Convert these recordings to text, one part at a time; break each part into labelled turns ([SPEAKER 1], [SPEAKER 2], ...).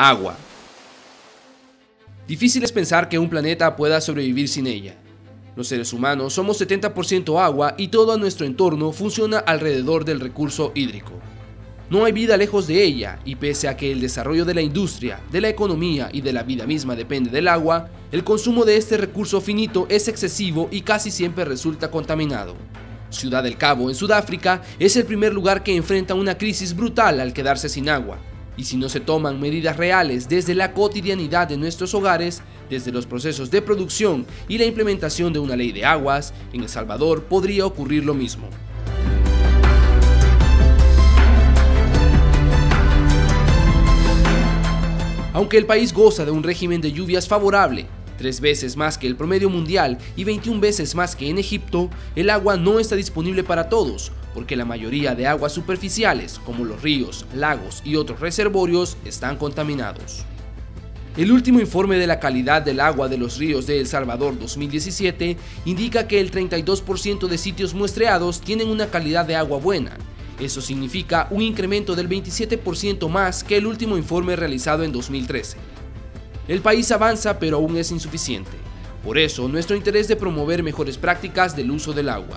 [SPEAKER 1] Agua. Difícil es pensar que un planeta pueda sobrevivir sin ella. Los seres humanos somos 70% agua y todo nuestro entorno funciona alrededor del recurso hídrico. No hay vida lejos de ella, y pese a que el desarrollo de la industria, de la economía y de la vida misma depende del agua, el consumo de este recurso finito es excesivo y casi siempre resulta contaminado. Ciudad del Cabo, en Sudáfrica, es el primer lugar que enfrenta una crisis brutal al quedarse sin agua. Y si no se toman medidas reales desde la cotidianidad de nuestros hogares, desde los procesos de producción y la implementación de una ley de aguas, en El Salvador podría ocurrir lo mismo. Aunque el país goza de un régimen de lluvias favorable, 3 veces más que el promedio mundial y 21 veces más que en Egipto, el agua no está disponible para todos, porque la mayoría de aguas superficiales, como los ríos, lagos y otros reservorios, están contaminados. El último informe de la calidad del agua de los ríos de El Salvador 2017 indica que el 32% de sitios muestreados tienen una calidad de agua buena. Eso significa un incremento del 27% más que el último informe realizado en 2013. El país avanza, pero aún es insuficiente. Por eso, nuestro interés de promover mejores prácticas del uso del agua.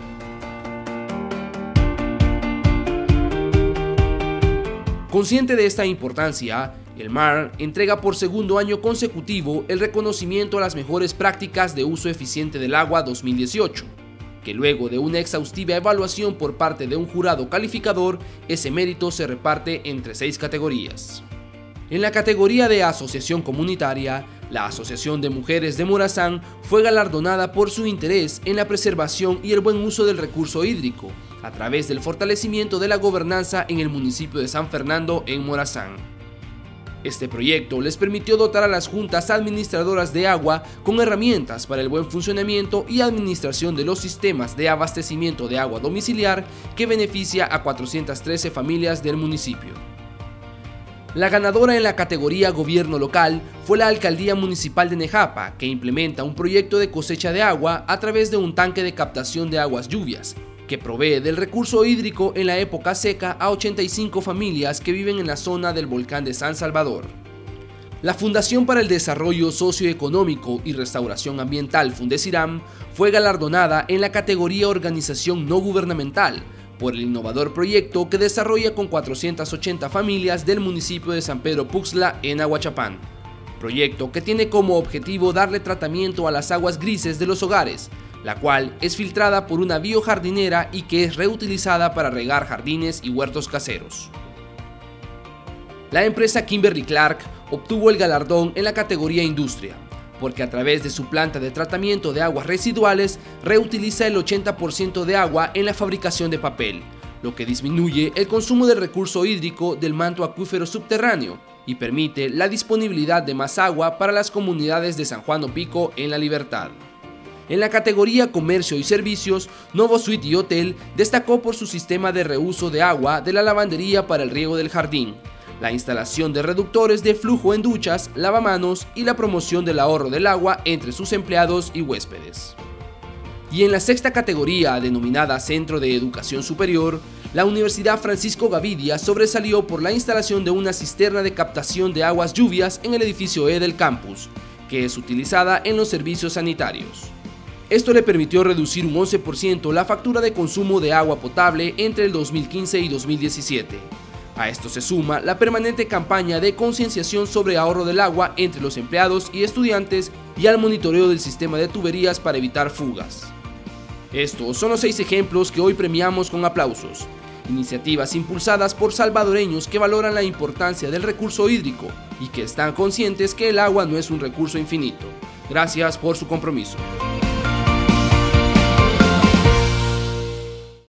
[SPEAKER 1] Consciente de esta importancia, el MAR entrega por segundo año consecutivo el reconocimiento a las mejores prácticas de uso eficiente del agua 2018, que luego de una exhaustiva evaluación por parte de un jurado calificador, ese mérito se reparte entre 6 categorías. En la categoría de Asociación Comunitaria, la Asociación de Mujeres de Morazán fue galardonada por su interés en la preservación y el buen uso del recurso hídrico, a través del fortalecimiento de la gobernanza en el municipio de San Fernando en Morazán. Este proyecto les permitió dotar a las juntas administradoras de agua con herramientas para el buen funcionamiento y administración de los sistemas de abastecimiento de agua domiciliar que beneficia a 413 familias del municipio. La ganadora en la categoría Gobierno Local fue la Alcaldía Municipal de Nejapa, que implementa un proyecto de cosecha de agua a través de un tanque de captación de aguas lluvias, que provee del recurso hídrico en la época seca a 85 familias que viven en la zona del volcán de San Salvador. La Fundación para el Desarrollo Socioeconómico y Restauración Ambiental, Fundesiram, fue galardonada en la categoría Organización No Gubernamental, por el innovador proyecto que desarrolla con 480 familias del municipio de San Pedro Puxla en Aguachapán. Proyecto que tiene como objetivo darle tratamiento a las aguas grises de los hogares, la cual es filtrada por una biojardinera y que es reutilizada para regar jardines y huertos caseros. La empresa Kimberly-Clark obtuvo el galardón en la categoría Industria, porque a través de su planta de tratamiento de aguas residuales reutiliza el 80% de agua en la fabricación de papel, lo que disminuye el consumo del recurso hídrico del manto acuífero subterráneo y permite la disponibilidad de más agua para las comunidades de San Juan Opico en La Libertad. En la categoría Comercio y Servicios, Novo Suite y Hotel destacó por su sistema de reuso de agua de la lavandería para el riego del jardín, la instalación de reductores de flujo en duchas, lavamanos y la promoción del ahorro del agua entre sus empleados y huéspedes. Y en la 6ª categoría, denominada Centro de Educación Superior, la Universidad Francisco Gavidia sobresalió por la instalación de una cisterna de captación de aguas lluvias en el edificio E del campus, que es utilizada en los servicios sanitarios. Esto le permitió reducir un 11% la factura de consumo de agua potable entre el 2015 y 2017. A esto se suma la permanente campaña de concienciación sobre ahorro del agua entre los empleados y estudiantes y al monitoreo del sistema de tuberías para evitar fugas. Estos son los 6 ejemplos que hoy premiamos con aplausos. Iniciativas impulsadas por salvadoreños que valoran la importancia del recurso hídrico y que están conscientes que el agua no es un recurso infinito. Gracias por su compromiso.